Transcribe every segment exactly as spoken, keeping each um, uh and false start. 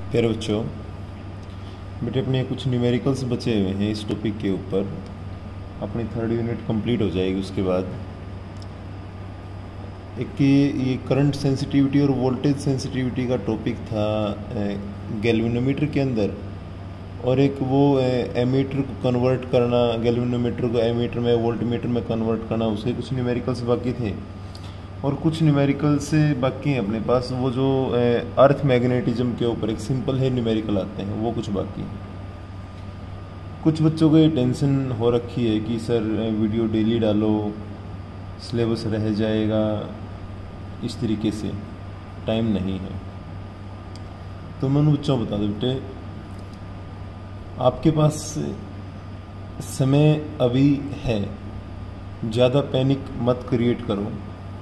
प्यारे बच्चों, बेटे अपने कुछ न्यूमेरिकल्स बचे हुए हैं इस टॉपिक के ऊपर। अपनी थर्ड यूनिट कंप्लीट हो जाएगी। उसके बाद एक ये करंट सेंसिटिविटी और वोल्टेज सेंसिटिविटी का टॉपिक था गैल्वेनोमीटर के अंदर, और एक वो एमीटर को कन्वर्ट करना, गैल्वेनोमीटर को एमीटर में वोल्टमीटर में कन्वर्ट करना, उसके कुछ न्यूमेरिकल्स बाकी थे। और कुछ न्यूमेरिकल्स बाकी हैं अपने पास, वो जो अर्थ मैग्नेटिज्म के ऊपर एक सिंपल है न्यूमेरिकल आते हैं, वो कुछ बाकी हैं। कुछ बच्चों को ये टेंशन हो रखी है कि सर वीडियो डेली डालो, सिलेबस रह जाएगा, इस तरीके से टाइम नहीं है। तो मैं उन बच्चों को बता दूं, बेटे आपके पास समय अभी है, ज़्यादा पैनिक मत क्रिएट करो।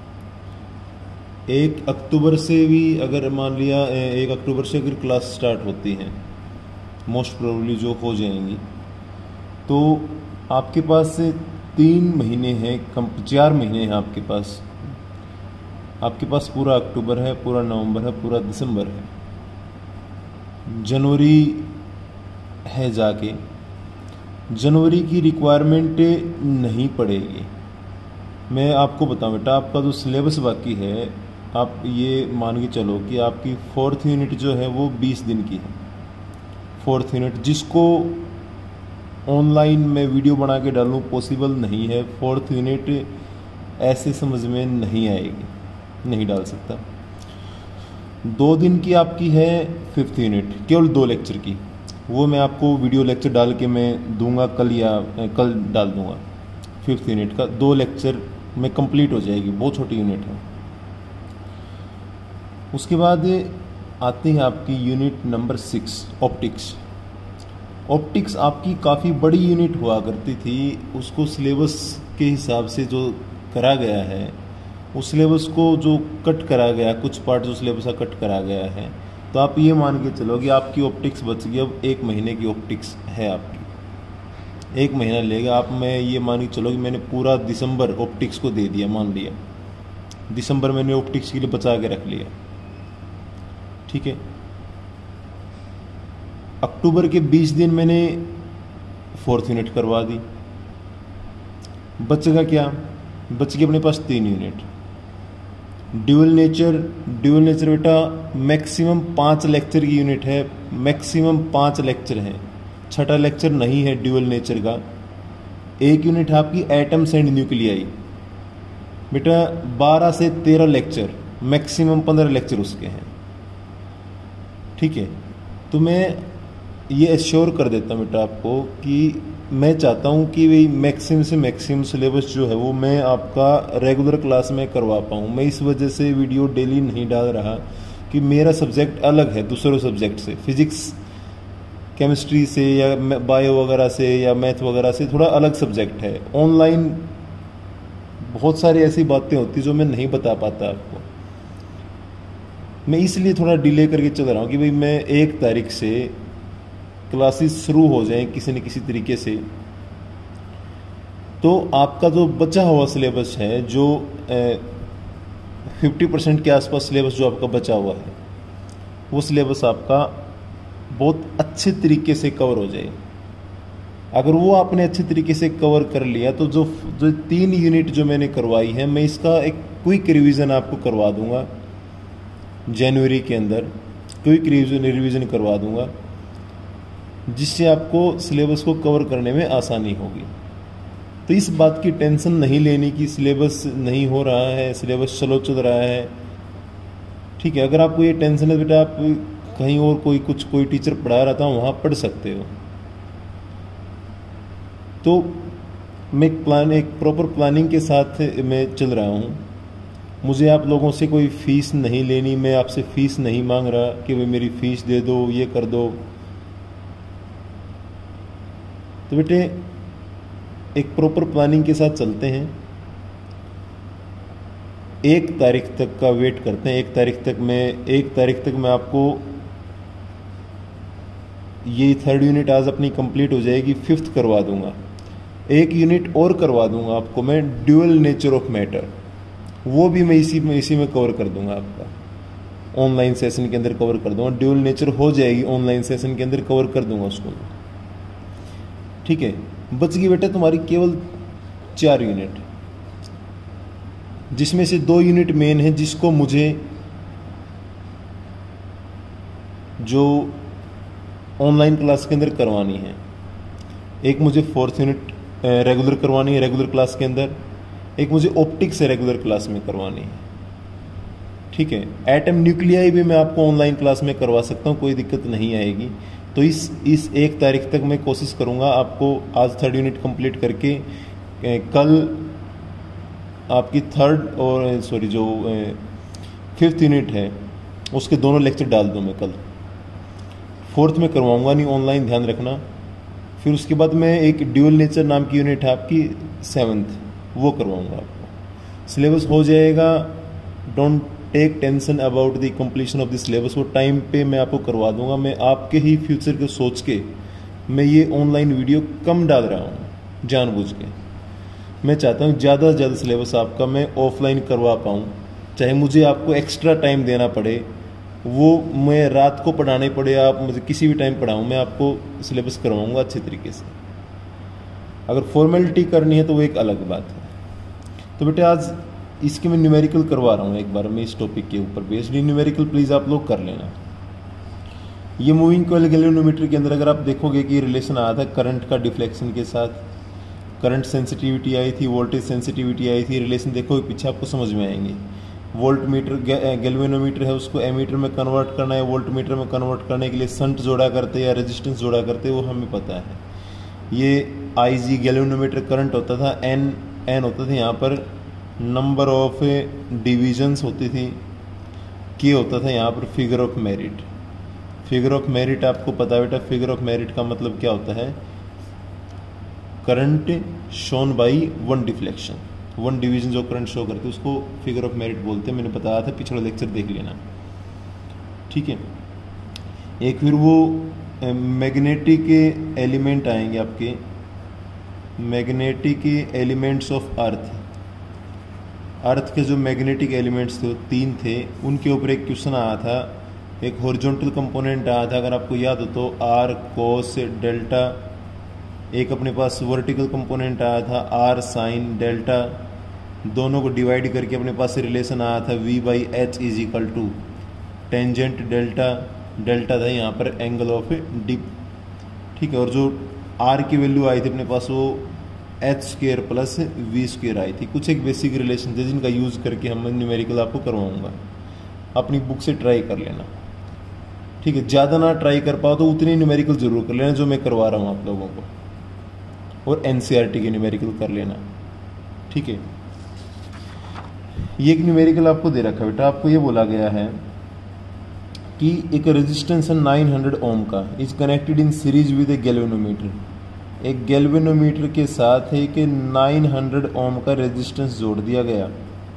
एक अक्टूबर से भी अगर मान लिया एक अक्टूबर से अगर क्लास स्टार्ट होती हैं, मोस्ट प्रोबेबली जो हो जाएंगी, तो आपके पास तीन महीने हैं, कम चार महीने हैं आपके पास। आपके पास पूरा अक्टूबर है, पूरा नवंबर है, पूरा दिसंबर है, जनवरी है। जाके जनवरी की रिक्वायरमेंट नहीं पड़ेगी। मैं आपको बताऊं बेटा, आपका जो सिलेबस बाकी है, आप ये मान के चलो कि आपकी फोर्थ यूनिट जो है वो बीस दिन की है। फोर्थ यूनिट जिसको ऑनलाइन में वीडियो बना के डालूँ पॉसिबल नहीं है, फोर्थ यूनिट ऐसे समझ में नहीं आएगी, नहीं डाल सकता। दो दिन की आपकी है फिफ्थ यूनिट, केवल दो लेक्चर की, वो मैं आपको वीडियो लेक्चर डाल के मैं दूंगा कल, या कल डाल दूंगा। फिफ्थ यूनिट का दो लेक्चर में कंप्लीट हो जाएगी, बहुत छोटी यूनिट है। उसके बाद आती है आपकी unit number six, optics. Optics आपकी काफ़ी बड़ी यूनिट हुआ करती थी, उसको सिलेबस के हिसाब से जो करा गया है, उस सिलेबस को जो कट करा गया, कुछ पार्ट जो सिलेबस का कट करा गया है, तो आप ये मान के चलो कि आपकी ऑप्टिक्स बच गई। अब एक महीने की ऑप्टिक्स है आपकी, एक महीना लेगा। आप मैं ये मान के चलो कि मैंने पूरा दिसंबर ऑप्टिक्स को दे दिया, मान लिया दिसंबर मैंने ऑप्टिक्स के लिए बचा के रख लिया, ठीक है। अक्टूबर के बीस दिन मैंने फोर्थ यूनिट करवा दी, बचेगा क्या? बच गई अपने पास तीन unit. Dual nature, dual nature बेटा मैक्सिमम पाँच लेक्चर की यूनिट है, मैक्सिमम पाँच लेक्चर हैं, छठा लेक्चर नहीं है ड्यूअल नेचर का। एक यूनिट है आपकी एटम्स एंड न्यूक्लियाई, बेटा बारह से तेरह लेक्चर, मैक्सिमम पंद्रह लेक्चर उसके हैं, ठीक है। तो मैं ये एश्योर कर देता हूँ बेटा आपको कि मैं चाहता हूँ कि भाई मैक्सिमम से मैक्सिमम सिलेबस जो है वो मैं आपका रेगुलर क्लास में करवा पाऊँ। मैं इस वजह से वीडियो डेली नहीं डाल रहा कि मेरा सब्जेक्ट अलग है दूसरे सब्जेक्ट से, फिजिक्स केमिस्ट्री से या बायो वगैरह से या मैथ वगैरह से थोड़ा अलग सब्जेक्ट है। ऑनलाइन बहुत सारी ऐसी बातें होती जो मैं नहीं बता पाता आपको, मैं इसलिए थोड़ा डिले करके चल रहा हूँ कि भाई मैं एक तारीख से क्लासेस शुरू हो जाएं किसी न किसी तरीके से। तो आपका जो बचा हुआ सिलेबस है, जो फिफ्टी परसेंट के आसपास सिलेबस जो आपका बचा हुआ है, वो सिलेबस आपका बहुत अच्छे तरीके से कवर हो जाए। अगर वो आपने अच्छे तरीके से कवर कर लिया तो जो जो तीन यूनिट जो मैंने करवाई है, मैं इसका एक क्विक रिवीजन आपको करवा दूंगा जनवरी के अंदर, क्विक रिवीजन रिवीजन करवा दूंगा, जिससे आपको सिलेबस को कवर करने में आसानी होगी। तो इस बात की टेंशन नहीं लेनी कि सिलेबस नहीं हो रहा है, सिलेबस चलो चल रहा है, ठीक है। अगर आपको ये टेंशन है बेटा, आप कहीं और कोई कुछ कोई टीचर पढ़ा रहा था वहाँ पढ़ सकते हो। तो मैं प्लान एक प्रॉपर प्लानिंग के साथ मैं चल रहा हूँ। मुझे आप लोगों से कोई फ़ीस नहीं लेनी, मैं आपसे फ़ीस नहीं मांग रहा कि भाई मेरी फ़ीस दे दो, ये कर दो। तो बेटे एक प्रॉपर प्लानिंग के साथ चलते हैं, एक तारीख तक का वेट करते हैं। एक तारीख तक मैं एक तारीख तक मैं आपको ये थर्ड यूनिट आज अपनी कंप्लीट हो जाएगी, फिफ्थ करवा दूंगा। एक यूनिट और करवा दूंगा आपको मैं, ड्यूअल नेचर ऑफ मैटर, वो भी मैं इसी में इसी में कवर कर दूंगा आपका। ऑनलाइन सेशन के अंदर कवर कर दूंगा। ड्यूल नेचर हो जाएगी ऑनलाइन सेशन के अंदर, कवर कर दूंगा उसको। ठीक है, बच गई बेटा तुम्हारी केवल चार यूनिट, जिसमें से दो यूनिट मेन है जिसको मुझे जो ऑनलाइन क्लास के अंदर करवानी है। एक मुझे फोर्थ यूनिट रेगुलर करवानी है रेगुलर क्लास के अंदर, एक मुझे ऑप्टिक्स है रेगुलर क्लास में करवानी है। ठीक है, एटम न्यूक्लियाई भी मैं आपको ऑनलाइन क्लास में करवा सकता हूँ, कोई दिक्कत नहीं आएगी। तो इस इस एक तारीख तक मैं कोशिश करूँगा आपको आज थर्ड यूनिट कंप्लीट करके कल आपकी थर्ड और सॉरी जो फिफ्थ यूनिट है उसके दोनों लेक्चर डाल दूँ मैं कल। फोर्थ में करवाऊँगा नहीं ऑनलाइन, ध्यान रखना। फिर उसके बाद मैं एक ड्यूल नेचर नाम की यूनिट है आपकी सेवन्थ, वो करवाऊँगा आपको। सिलेबस हो जाएगा, don't take tension about the completion of the syllabus, वो टाइम पे मैं आपको करवा दूंगा। मैं आपके ही फ्यूचर को सोच के मैं ये ऑनलाइन वीडियो कम डाल रहा हूँ जानबूझ के। मैं चाहता हूँ ज़्यादा से ज़्यादा सिलेबस आपका मैं ऑफलाइन करवा पाऊँ, चाहे मुझे आपको एक्स्ट्रा टाइम देना पड़े, वो मैं रात को पढ़ाने पड़े, आप मुझे किसी भी टाइम पढ़ाऊँ, मैं आपको सिलेबस करवाऊँगा अच्छे तरीके से। अगर फॉर्मेलिटी करनी है तो वो एक अलग बात है। तो बेटे आज इसके मैं न्यूमेरिकल करवा रहा हूँ एक बार मैं इस टॉपिक के ऊपर बेस्ड। न्यूमेरिकल प्लीज़ आप लोग कर लेना। ये मूविंग कॉइल गैल्वेनोमीटर के अंदर अगर आप देखोगे कि रिलेशन आया था करंट का डिफ्लेक्शन के साथ, करंट सेंसिटिविटी आई थी, वोल्टेज सेंसिटिविटी आई थी, रिलेशन देखो पीछे आपको समझ में आएंगे। वोल्ट मीटर गैल्वेनोमीटर है उसको एमीटर में कन्वर्ट करना है, वोल्ट मीटर में कन्वर्ट करने के लिए संट जोड़ा करते या रेजिस्टेंस जोड़ा करते, वो हमें पता है। ये आई जी गैल्वेनोमीटर करंट होता था, एन एन होता था यहाँ पर नंबर ऑफ डिविजन्स होती थी, के होता था यहाँ पर figure of merit. Figure of merit आपको पता है बेटा, फिगर ऑफ मेरिट का मतलब क्या होता है? Current shown by one deflection, one division जो करंट शो करते हैं उसको फिगर ऑफ मेरिट बोलते हैं। मैंने बताया था, पिछला लेक्चर देख लेना। ठीक है, एक फिर वो मैग्नेटिक एलिमेंट आएंगे आपके, magnetic elements of earth. Earth के जो मैग्नेटिक एलिमेंट्स थे वो तीन थे, उनके ऊपर एक क्वेश्चन आया था, एक हॉरिजॉन्टल कंपोनेंट आया था अगर आपको याद हो तो, आर कोस डेल्टा। एक अपने पास वर्टिकल कंपोनेंट आया था, आर साइन डेल्टा। दोनों को डिवाइड करके अपने पास रिलेशन आया था V by H is equal to tangent delta. Delta था यहाँ पर एंगल ऑफ डिप। ठीक है, और जो आर की वैल्यू आई थी अपने पास वो H square plus V square आई थी। कुछ एक बेसिक रिलेशन थे जिनका यूज़ करके हम न्यूमेरिकल आपको करवाऊंगा, अपनी बुक से ट्राई कर लेना। ठीक है, ज़्यादा ना ट्राई कर पाओ तो उतनी न्यूमेरिकल जरूर कर लेना जो मैं करवा रहा हूँ आप लोगों को, और एनसीईआरटी के न्यूमेरिकल कर लेना। ठीक है, ये एक न्यूमेरिकल आपको दे रखा है बेटा, आपको ये बोला गया है कि एक रेजिस्टेंस है नाइन हंड्रेड ओम का, is connected in series with a galvanometer. एक गैल्वेनोमीटर के साथ है कि नाइन हंड्रेड ओम का रेजिस्टेंस जोड़ दिया गया,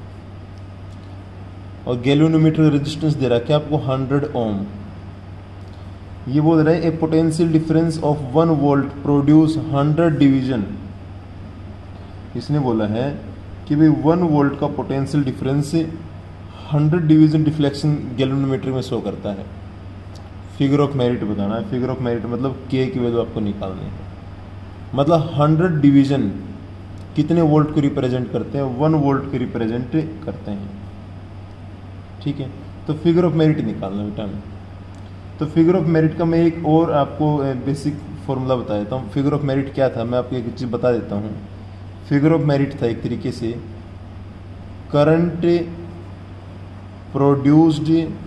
और गैल्वेनोमीटर का रेजिस्टेंस दे रखा है आपको हंड्रेड ओम। ये बोल रहा है a potential difference of one volt produce hundred division. इसने बोला है कि भाई वन वोल्ट का potential difference hundred division deflection galvanometer में शो करता है। फिगर ऑफ मेरिट बताना है। फिगर ऑफ मेरिट मतलब के की वैल्यू आपको निकालनी है, मतलब हंड्रेड डिवीजन कितने वोल्ट को रिप्रेजेंट करते हैं? वन वोल्ट को रिप्रेजेंट करते हैं। ठीक है, तो फिगर ऑफ मेरिट निकालना बेटा में। तो फिगर ऑफ मेरिट का मैं एक और आपको बेसिक फॉर्मूला बता देता हूँ। फिगर ऑफ मेरिट क्या था मैं आपको एक चीज़ बता देता हूँ। फिगर ऑफ मेरिट था एक तरीके से करंट प्रोड्यूस्ड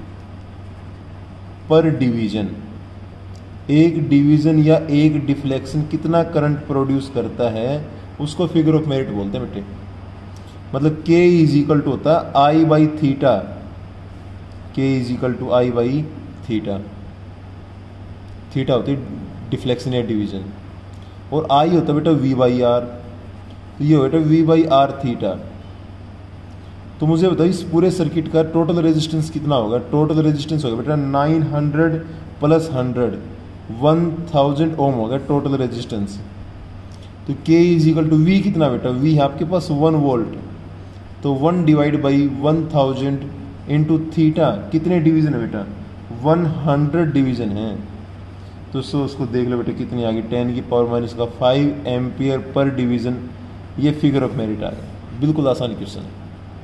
पर डिवीजन, एक डिवीजन या एक डिफ्लेक्शन कितना करंट प्रोड्यूस करता है उसको फिगर ऑफ मेरिट बोलते हैं बेटे। मतलब K इज इक्वल टू होता है I by theta, K is equal to I by theta. Theta होती है डिफ्लेक्शन या डिवीजन, और आई होता है बेटा V बाई आर। तो ये बेटा V बाई आर थीटा। तो मुझे बताओ इस पूरे सर्किट का टोटल रेजिस्टेंस कितना होगा? टोटल रेजिस्टेंस होगा बेटा nine hundred plus hundred, one thousand ohm होगा टोटल रेजिस्टेंस। तो K is equal to V कितना बेटा? V है आपके पास वन वोल्ट, तो one divide by one thousand into theta कितने डिवीजन है बेटा, वन हंड्रेड डिवीजन है। तो सो उसको देख लो बेटा कितनी आ गई, टेन की पावर माइनस का फाइव एम्पियर पर डिवीजन। ये फिगर ऑफ मेरिट आ गया, बिल्कुल आसान क्वेश्चन है।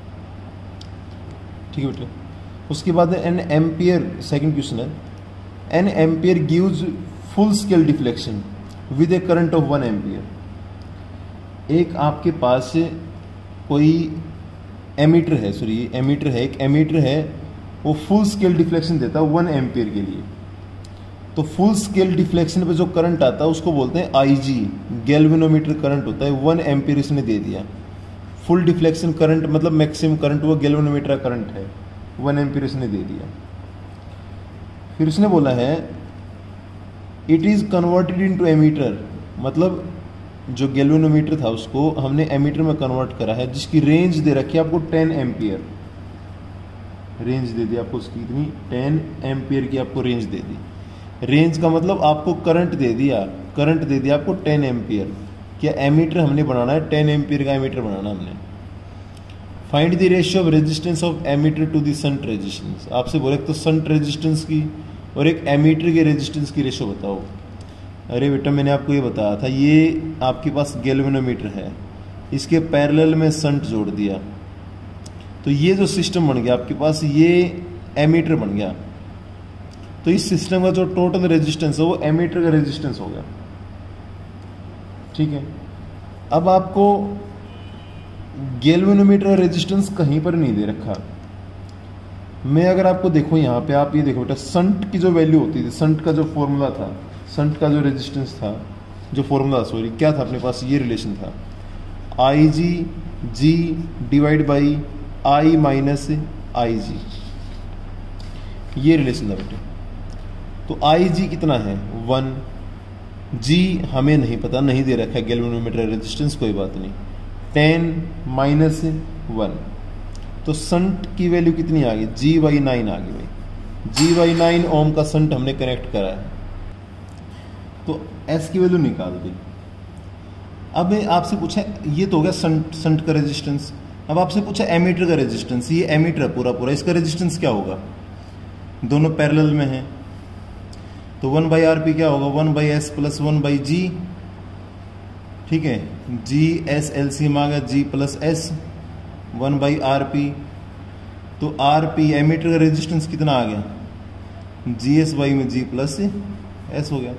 ठीक है बेटा, उसके बाद एन एम्पियर, सेकंड क्वेश्चन है, N ampere gives full scale deflection with a current of one ampere. एक आपके पास कोई एमीटर है, सॉरी एमीटर है, एक एमीटर है, वो फुल स्केल डिफ्लेक्शन देता है वन एम्पियर के लिए। तो फुल स्केल डिफ्लेक्शन पे जो करंट आता है उसको बोलते हैं आई जी, गैल्वेनोमीटर करंट होता है, वन एम्पियर इसने दे दिया। फुल डिफ्लेक्शन करंट मतलब मैक्सिमम करंट वो गैल्वेनोमीटर करंट है, वन एम्पियर इसने दे दिया। फिर उसने बोला है it is converted into ammeter, मतलब जो गैल्वेनोमीटर था उसको हमने एमीटर में कन्वर्ट करा है, जिसकी रेंज दे रखी है आपको टेन एम्पियर, रेंज दे दी आपको उसकी इतनी, टेन एम्पियर की आपको रेंज दे दी। रेंज का मतलब आपको करंट दे दिया, करंट दे दिया आपको टेन एम्पियर। क्या एमीटर हमने बनाना है, टेन एम्पियर का एमीटर बनाना हमने। Find the ratio of resistance of ammeter to the shunt resistance. आपसे बोले तो शंट रेजिस्टेंस की और एक एमीटर के रेजिस्टेंस की रेशियो बताओ। अरे बेटा मैंने आपको ये बताया था, ये आपके पास गैल्वेनोमीटर है, इसके पैरेलल में शंट जोड़ दिया, तो ये जो सिस्टम बन गया आपके पास, ये एमीटर बन गया। तो इस सिस्टम का जो टोटल रेजिस्टेंस है वो एमीटर का रेजिस्टेंस हो गया। ठीक है, अब आपको गैल्वेनोमीटर का रेजिस्टेंस कहीं पर नहीं दे रखा। मैं अगर आपको देखो यहाँ पे, आप ये देखो बेटा, शंट की जो वैल्यू होती थी, शंट का जो फॉर्मूला था, शंट का जो रेजिस्टेंस था, जो फॉर्मूला सॉरी क्या था अपने पास, ये रिलेशन था, I G G divide by I minus I G, ये रिलेशन था बेटे। तो आई जी कितना है, वन, जी हमें नहीं पता, नहीं दे रखा है गैल्वेनोमीटर रेजिस्टेंस, कोई बात नहीं, टेन माइनस वन, तो शंट की वैल्यू कितनी आ गई, जी बाई नाइन आ गई भाई, जी बाई नाइन ओम का शंट हमने कनेक्ट करा है। तो एस की वैल्यू निकाल दी। अब आपसे पूछा, ये तो हो गया शंट शंट का रेजिस्टेंस। अब आपसे पूछा एमीटर का रेजिस्टेंस, ये एमीटर है पूरा पूरा, इसका रेजिस्टेंस क्या होगा, दोनों पैरेलल में है, तो वन बाई आर पी क्या होगा, one by S plus one by G. ठीक है, जी एस एलसीएम आ गया, G plus S, one by R P. तो आर पी एमीटर का रेजिस्टेंस कितना आ गया, जी एस बाई में जी प्लस एस हो गया।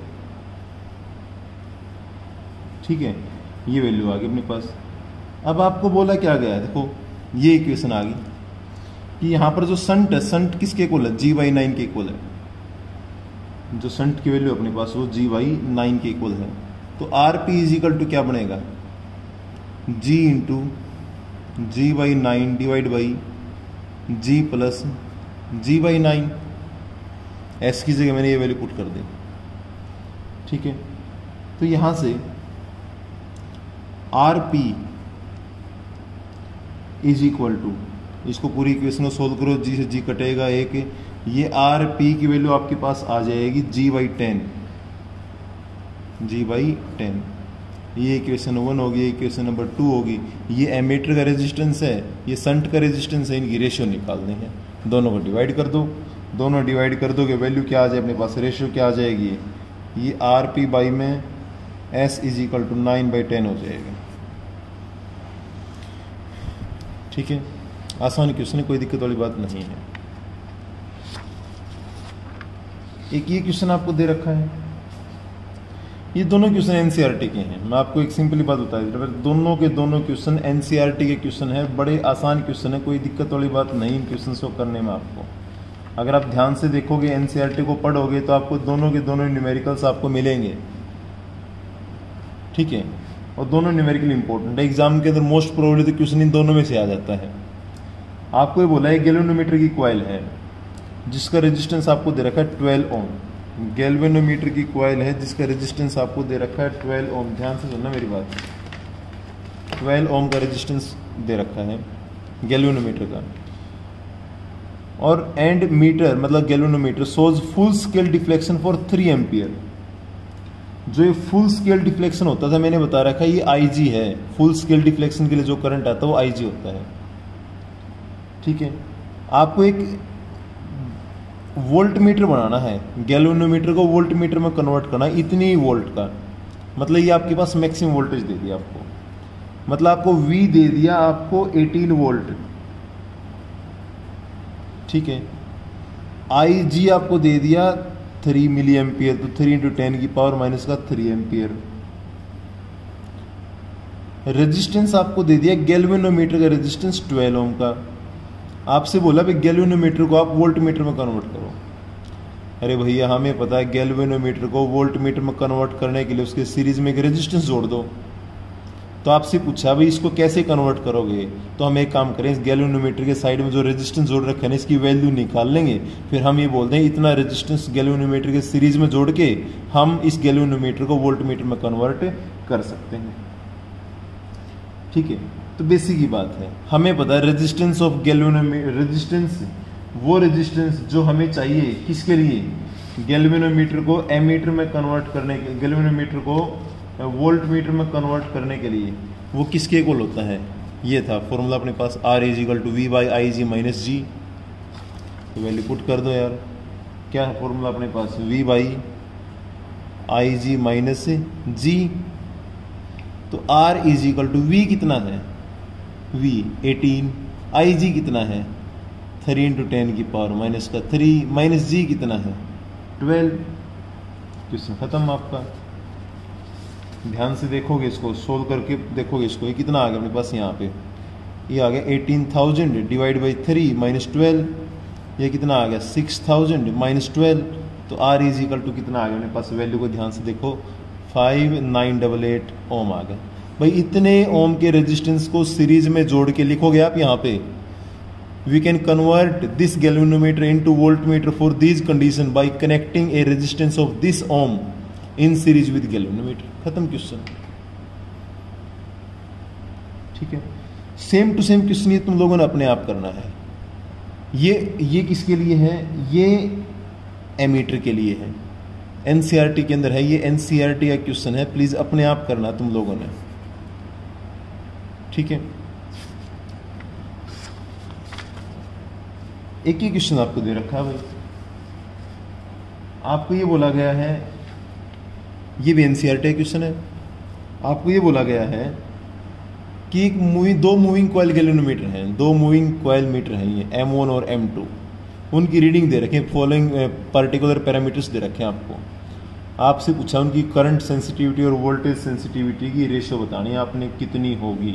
ठीक है, ये वैल्यू आ गई अपने पास। अब आपको बोला क्या गया है, देखो ये इक्वेशन आ गई कि यहाँ पर जो शंट है, शंट किसके इक्वल है, जी बाई नाइन के इक्वल है। जो शंट की वैल्यू अपने पास वो जी बाई नाइन के इक्वल है। तो R P is equal to क्या बनेगा, G into G by nine divide by G plus G by nine. S की जगह मैंने ये वैल्यू पुट कर दी। ठीक है, तो यहां से R P is equal to, इसको पूरी इक्वेशन को सोल्व करो, जी से जी कटेगा एक, ये आर पी की वैल्यू आपके पास आ जाएगी G by ten, G by ten. ये इक्वेशन वन होगी, इक्वेशन नंबर टू होगी। ये एमीटर का रेजिस्टेंस है, ये शंट का रेजिस्टेंस है, इनकी रेशियो निकालनी है। दोनों को डिवाइड कर दो, दोनों डिवाइड कर दोगे वैल्यू क्या आ जाए अपने पास, रेशियो क्या आ जाएगी, ये आर पी बाई में S is equal to nine by ten हो जाएगा। ठीक है, आसान क्वेश्चन है, कोई दिक्कत वाली बात नहीं है। एक ये क्वेश्चन आपको दे रखा है, ये दोनों क्वेश्चन एनसीईआरटी के हैं। मैं आपको एक सिंपली बात बता देता हूँ, दोनों के दोनों क्वेश्चन एनसीईआरटी के क्वेश्चन है, बड़े आसान क्वेश्चन है, कोई दिक्कत वाली बात नहीं इन क्वेश्चन को करने में। आपको अगर आप ध्यान से देखोगे, एनसीईआरटी को पढ़ोगे, तो आपको दोनों के दोनों न्यूमेरिकल्स आपको मिलेंगे। ठीक है, और दोनों न्यूमेरिकल इंपॉर्टेंट है, एग्जाम के अंदर मोस्ट प्रोबेबली तो क्वेश्चन इन दोनों में से आ जाता है। आपको ये बोला है गैल्वेनोमीटर की कॉइल है जिसका रेजिस्टेंस आपको दे रखा है ट्वेल्व ओम। गैल्वेनोमीटर की कॉइल है जिसका रेजिस्टेंस आपको दे रखा है ट्वेल्व ओम। ध्यान से सुनना मेरी बात, ट्वेल्व ओम का रेजिस्टेंस दे रखा है गैल्वेनोमीटर का। और एंड मीटर मतलब galvanometer shows full scale deflection for three ampere. जो ये फुल स्केल डिफ्लेक्शन होता था मैंने बता रखा है, ये आईजी है। फुल स्केल डिफ्लेक्शन के लिए जो करंट आता है वो आईजी होता है। ठीक है, आपको एक वोल्ट मीटर बनाना है, गैल्वेनोमीटर को वोल्ट मीटर में कन्वर्ट करना है, इतनी ही वोल्ट का। मतलब ये आपके पास मैक्सिमम वोल्टेज दे दिया आपको, मतलब आपको V दे दिया आपको अठारह वोल्ट, ठीक है। आई जी आपको दे दिया थ्री मिली एम्पियर, तो थ्री इंटू टेन की पावर माइनस का थ्री एम्पियर। रेजिस्टेंस आपको दे दिया गैल्वेनोमीटर का रेजिस्टेंस ट्वेल्व ओम का। आपसे बोला भाई गैल्वेनोमीटर को आप वोल्ट मीटर में कन्वर्ट करो। अरे भैया हमें पता है गैल्वेनोमीटर को वोल्ट मीटर में कन्वर्ट करने के लिए उसके सीरीज में एक रेजिस्टेंस जोड़ दो। तो आपसे पूछा भाई इसको कैसे कन्वर्ट करोगे, तो हम एक काम करें, इस गैल्वेनोमीटर के साइड में जो रेजिस्टेंस जोड़ रखे हैं इसकी वैल्यू निकाल लेंगे, फिर हम ये बोलते हैं इतना रेजिस्टेंस गैल्वेनोमीटर के सीरीज में जोड़ के हम इस गैल्वेनोमीटर को वोल्ट मीटर में कन्वर्ट कर सकते हैं, ठीक है। तो बेसिक ही बात है, हमें पता है रेजिस्टेंस ऑफ गैल्वेनोमीटर, रेजिस्टेंस वो रेजिस्टेंस जो हमें चाहिए किसके लिए, गैल्वेनोमीटर को एमीटर में कन्वर्ट करने के, गैल्वेनोमीटर को वोल्ट मीटर में कन्वर्ट करने के लिए, वो किसके इक्वल होता है, ये था फॉर्मूला अपने पास, R is equal to V by I G minus G. तो वैल्यू पुट कर दो यार, क्या है फॉर्मूला अपने पास, V by I G minus G. तो R is equal to V कितना है, वी एटीन, आई जी कितना है थ्री इंटू टेन की पावर माइनस का थ्री, माइनस जी कितना है ट्वेल्व। क्वेश्चन खत्म आपका। ध्यान से देखोगे इसको, सोल्व करके देखोगे इसको, ये कितना आ गया अपने पास, यहाँ पे ये आ गया eighteen thousand divide by three minus twelve, ये कितना आ गया सिक्स थाउजेंड माइनस ट्वेल्व। तो आर इज इक्वल टू कितना आ गया अपने पास, वैल्यू को ध्यान से देखो, five nine double eight ohm आ गया। भाई इतने ओम के रेजिस्टेंस को सीरीज में जोड़ के लिखोगे आप यहाँ पे, we can convert this galvanometer into voltmeter for this condition by connecting a resistance of this ohm in series with galvanometer. खत्म क्वेश्चन, ठीक है। सेम टू सेम क्वेश्चन ये तुम लोगों ने अपने आप करना है। ये ये किसके लिए है, ये एमीटर के लिए है, एनसीईआरटी के अंदर है, ये एनसीईआरटी का क्वेश्चन है, प्लीज अपने आप करना तुम लोगों ने, ठीक है। एक ही क्वेश्चन आपको दे रखा है भाई, आपको ये बोला गया है, ये भी एनसीईआरटी क्वेश्चन है, आपको ये बोला गया है कि एक मूविंग दो मूविंग कॉइल गैल्वेनोमीटर हैं, दो मूविंग कॉइल मीटर हैं, ये एम वन और एम टू, उनकी रीडिंग दे रखे हैं, फॉलोइंग पर्टिकुलर पैरामीटर्स दे रखे हैं आपको। आपसे पूछा उनकी करंट सेंसिटिविटी और वोल्टेज सेंसिटिविटी की रेशियो बतानी है आपने कितनी होगी,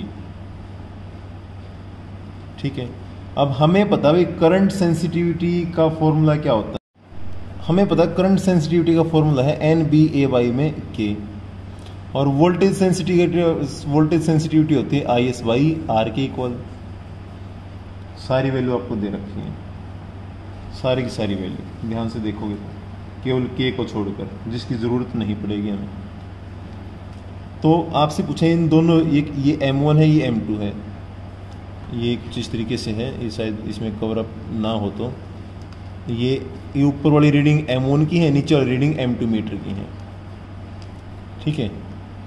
ठीक है। अब हमें पता है करंट सेंसिटिविटी का फॉर्मूला क्या होता है, हमें पता है करंट सेंसिटिविटी का फॉर्मूला है एन बी ए वाई में के, और वोल्टेज सेंसिटिविटी वोल्टेज सेंसिटिविटी होती है आई एस बाई आर के इक्वल। सारी वैल्यू आपको दे रखी है, सारी की सारी वैल्यू ध्यान से देखोगे तो, केवल के को छोड़कर, जिसकी ज़रूरत नहीं पड़ेगी हमें। तो आपसे पूछे इन दोनों, ये ये एम वन है, ये एम टू है, ये कुछ इस तरीके से है, ये शायद इसमें कवर अप ना हो, तो ये ये ऊपर वाली रीडिंग एम वन की है, नीचे वाली रीडिंग एम टू मीटर की है, ठीक है।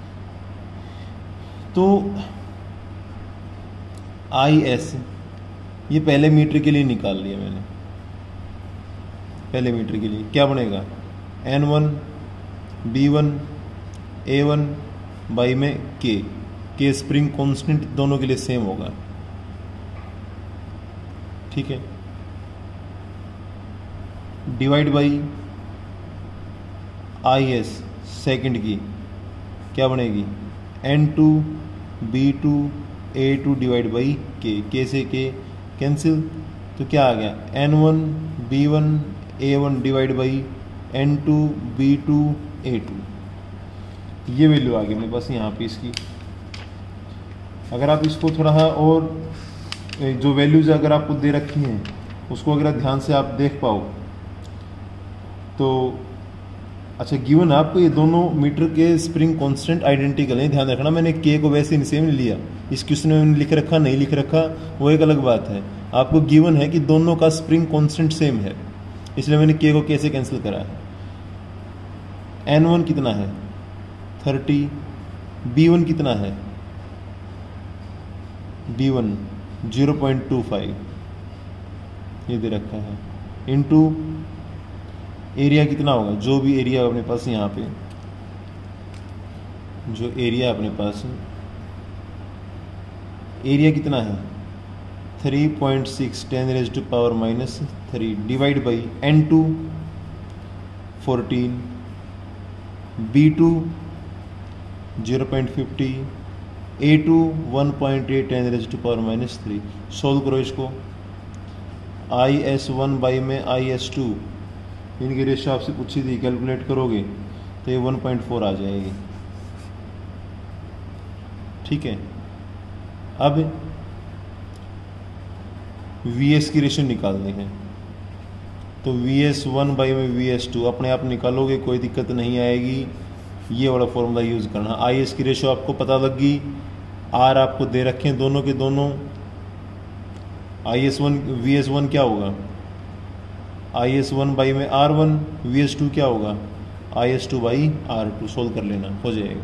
तो आई एस ये पहले मीटर के लिए निकाल लिया मैंने, पहले मीटर के लिए क्या बनेगा, N one B one A one by में के, के स्प्रिंग कांस्टेंट दोनों के लिए सेम होगा, ठीक है। Divide by I S second की क्या बनेगी, N two B two A two divide by K, K से के कैंसिल, तो क्या आ गया N one B one A one divide by N two B two A two. ये value आ गई मेरे पास यहाँ पे इसकी। अगर आप इसको थोड़ा और जो वैल्यूज अगर आपको दे रखी हैं उसको अगर ध्यान से आप देख पाओ तो अच्छा, गिवन आपको ये दोनों मीटर के स्प्रिंग कांस्टेंट आइडेंटिकल हैं, ध्यान रखना। मैंने के को वैसे ही सेम लिया, इस क्वेश्चन में मैंने लिख रखा नहीं लिख रखा वो एक अलग बात है। आपको गिवन है कि दोनों का स्प्रिंग कांस्टेंट सेम है, इसलिए मैंने के को कैसे कैंसिल करा है। एन वन कितना है थर्टी, बी वन कितना है, B one zero point two five, ये दे रखा है, इनटू एरिया कितना होगा, जो भी एरिया अपने पास यहाँ पे, जो एरिया अपने पास एरिया कितना है three point six ten raise to power minus three divide by N two fourteen, B two zero point fifty, A two one point eight ten raise to power minus three. Solve करो इसको, I S one by में I S two, इनकी ratio आपसे पूछी थी, calculate करोगे तो ये वन पॉइंट फोर आ जाएगी। ठीक है, अब वी एस की रेशियो निकालनी है, तो वी एस वन बाई में वी एस टू अपने आप निकालोगे, कोई दिक्कत नहीं आएगी। ये वाला फॉर्मूला यूज़ करना। आई एस की रेशियो आपको पता लग गई, आर आपको दे रखे हैं दोनों के दोनों। I S one V S one क्या होगा, आई एस वन बाई में R one, V S two क्या होगा, I S two by R two. Solve कर लेना, हो जाएगा।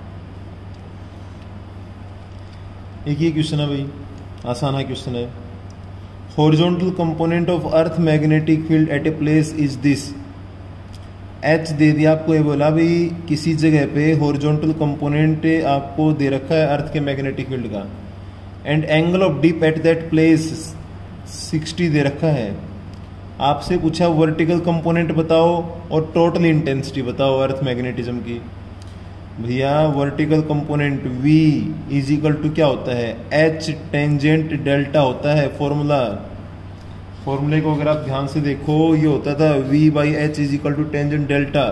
एक ये क्वेश्चन है भाई, आसान है क्वेश्चन है। Horizontal component of earth magnetic field at a place is this. H दे दिया आपको, ये बोला भाई किसी जगह पे हॉरिजॉन्टल कंपोनेंट आपको दे रखा है अर्थ के मैग्नेटिक फील्ड का, and angle of dip at that place sixty दे रखा है। आपसे पूछा वर्टिकल कंपोनेंट बताओ और टोटल इंटेंसिटी बताओ अर्थ मैग्नेटिज्म की। भैया vertical component V is equal to क्या होता है, H टेंजेंट डेल्टा होता है फॉर्मूला। फॉर्मूले को अगर आप ध्यान से देखो, ये होता था V by H is equal to tangent delta,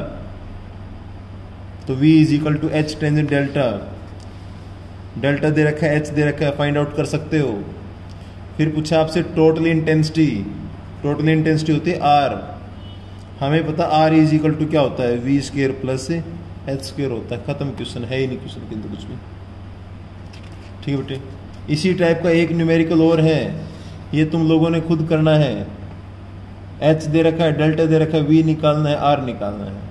तो V is equal to H tangent delta. Delta दे रखा है, H दे रखा है, फाइंड आउट कर सकते हो। फिर पूछा आपसे टोटल इंटेंसिटी, टोटल इंटेंसिटी होती है R। हमें पता R इज इक्वल टू क्या होता है, V square plus H square होता है। खत्म, क्वेश्चन है ही नहीं क्वेश्चन के अंदर कुछ भी। ठीक है बेटे, इसी टाइप का एक न्यूमेरिकल और है, ये तुम लोगों ने खुद करना है। एच दे रखा है, डेल्टा दे रखा है, वी निकालना है, आर निकालना है।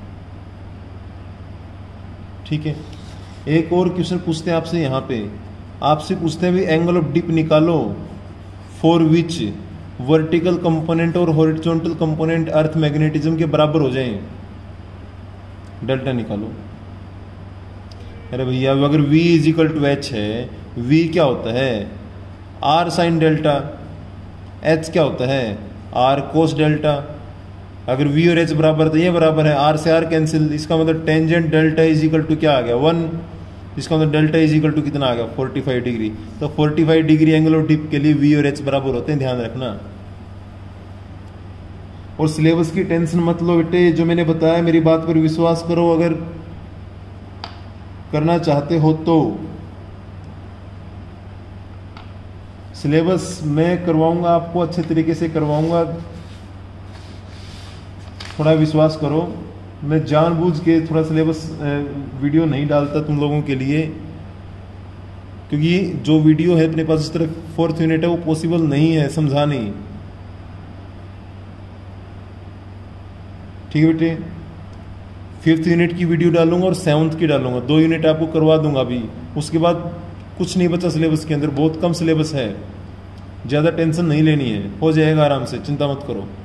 ठीक है, एक और क्वेश्चन पूछते हैं आपसे, यहाँ पे आपसे पूछते हैं भी एंगल ऑफ डिप निकालो फॉर विच वर्टिकल कंपोनेंट और हॉरिजॉन्टल कंपोनेंट अर्थ मैग्नेटिज्म के बराबर हो जाएं। डेल्टा निकालो। अरे भैया अगर V is equal to H है, V क्या होता है, R साइन डेल्टा, H क्या होता है, R कोस डेल्टा। अगर V और H बराबर तो ये बराबर है, R से R कैंसिल, इसका मतलब tangent delta is equal to क्या आ गया, वन। इसका मतलब डेल्टा इज इक्वल टू कितना आ गया, फोर्टी फाइव डिग्री। तो forty five degree angle of dip के लिए V और H बराबर होते हैं, ध्यान रखना। और सिलेबस की टेंशन मत लो बेटे, जो मैंने बताया मेरी बात पर विश्वास करो। अगर करना चाहते हो तो सिलेबस मैं करवाऊंगा, आपको अच्छे तरीके से करवाऊंगा, थोड़ा विश्वास करो। मैं जानबूझ के थोड़ा सिलेबस वीडियो नहीं डालता तुम लोगों के लिए, क्योंकि जो वीडियो है अपने पास इस तरह फोर्थ यूनिट है वो पॉसिबल नहीं है समझानी। ठीक है बेटे, फिफ्थ यूनिट की वीडियो डालूंगा और सेवन्थ की डालूंगा, दो यूनिट आपको करवा दूंगा अभी। उसके बाद कुछ नहीं बचा सिलेबस के अंदर, बहुत कम सिलेबस है, ज़्यादा टेंशन नहीं लेनी है, हो जाएगा आराम से, चिंता मत करो।